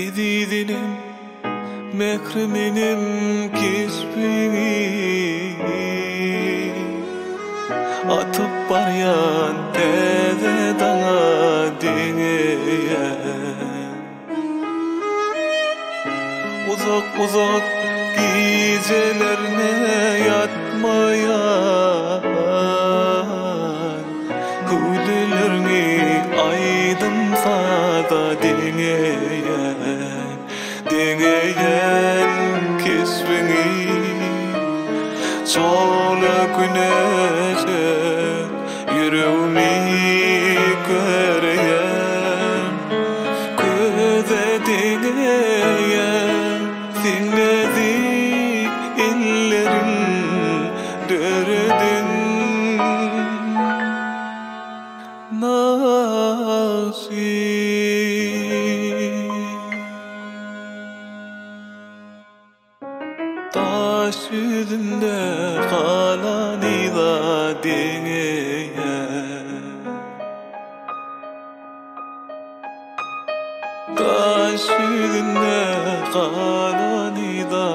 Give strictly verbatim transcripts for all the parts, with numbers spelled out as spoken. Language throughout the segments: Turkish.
Didinim mekrimenim kesbini atıp baryan teze dana dengeye uzak uzak gecelerine yatmayan hüdelerini aydınsa da dengeyen dengeyen kesbini sola güneşe yüreğimi göreyen göze dengeyen dinledik ellerin dördün nasip taş yüzünde kalan ida dengeye taş yüzünde kalan ida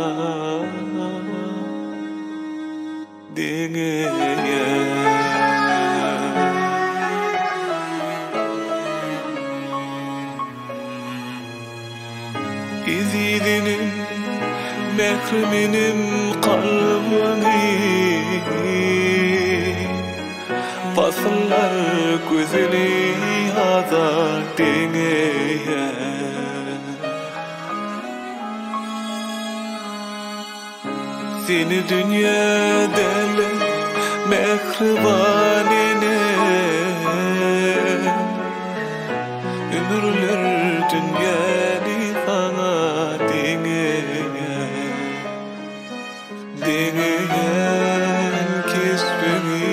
dengeye İzidinim mekrimenim kalbini fasıllar güzeli hazar dengeye seni dünyada mehribanine ömürler dünyani sana dengeye dengeyen kesbini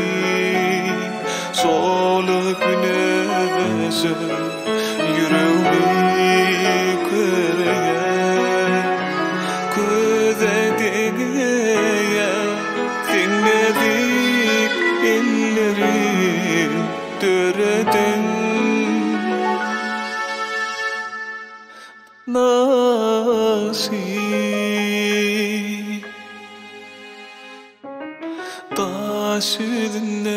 solu güneşe yüreğimi göreyen göze dengeyen dinledik ellerin dördün nasip taş yüzünde